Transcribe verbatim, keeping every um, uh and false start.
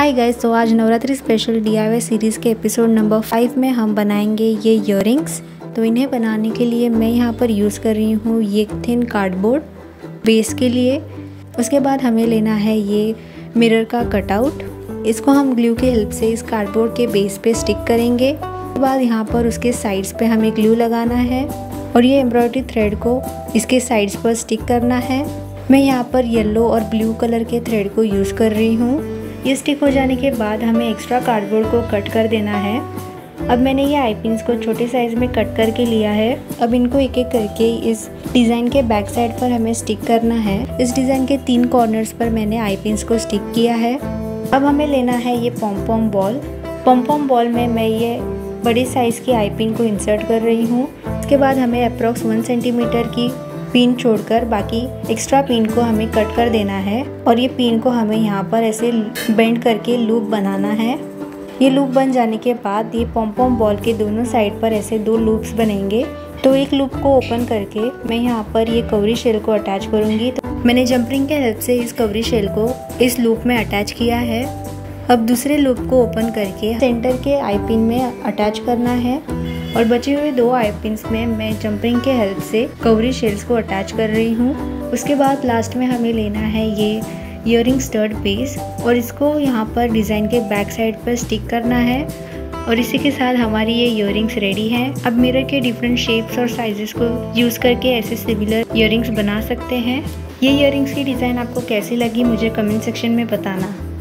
हाय guys, तो आज Navratri special DIY series के एपिसोड नंबर फाइव में हम बनाएंगे ये इयररिंग्स। तो इन्हें बनाने के लिए मैं यहाँ पर यूज़ कर रही हूँ ये थिन कार्डबोर्ड बेस के लिए। उसके बाद हमें लेना है ये मिरर का कटआउट। इसको हम ग्लू की हेल्प से इस कार्डबोर्ड के बेस पे स्टिक करेंगे। उसके बाद यहाँ पर उसके साइड्स पे हमें ग्लू लगाना है और ये एम्ब्रॉयडरी थ्रेड को इसके साइड्स पर स्टिक करना है। मैं यहाँ पर येलो और ब्लू कलर के थ्रेड को यूज़ कर रही हूँ। ये स्टिक हो जाने के बाद हमें एक्स्ट्रा कार्डबोर्ड को कट कर देना है। अब मैंने ये आई पिन्स को छोटे साइज़ में कट करके लिया है। अब इनको एक एक करके इस डिज़ाइन के बैक साइड पर हमें स्टिक करना है। इस डिज़ाइन के तीन कॉर्नर्स पर मैंने आई पिन्स को स्टिक किया है। अब हमें लेना है ये पॉम पॉम बॉल। पॉम पॉम बॉल में मैं ये बड़े साइज़ की आई पिन को इंसर्ट कर रही हूँ। इसके बाद हमें अप्रॉक्स वन सेंटीमीटर की पिन छोड़कर बाकी एक्स्ट्रा पिन को हमें कट कर देना है और ये पिन को हमें यहाँ पर ऐसे बेंड करके लूप बनाना है। ये लूप बन जाने के बाद ये पॉम पॉम बॉल के दोनों साइड पर ऐसे दो लूप्स बनेंगे। तो एक लूप को ओपन करके मैं यहाँ पर ये कवरी शेल को अटैच करूँगी। तो मैंने जंपरिंग के हेल्प से इस कवरी शेल को इस लूप में अटैच किया है। अब दूसरे लूप को ओपन करके सेंटर के आई पिन में अटैच करना है और बचे हुए दो आई पिन्स में मैं जंपरिंग के हेल्प से कवरी शेल्स को अटैच कर रही हूँ। उसके बाद लास्ट में हमें लेना है ये इयररिंग स्टड बेस और इसको यहाँ पर डिज़ाइन के बैक साइड पर स्टिक करना है और इसी के साथ हमारी ये इयररिंग्स रेडी हैं। अब मिरर के डिफरेंट शेप्स और साइजेस को यूज़ करके ऐसे सिमिलर इयररिंग्स बना सकते हैं। ये इयररिंग्स की डिज़ाइन आपको कैसी लगी मुझे कमेंट सेक्शन में बताना।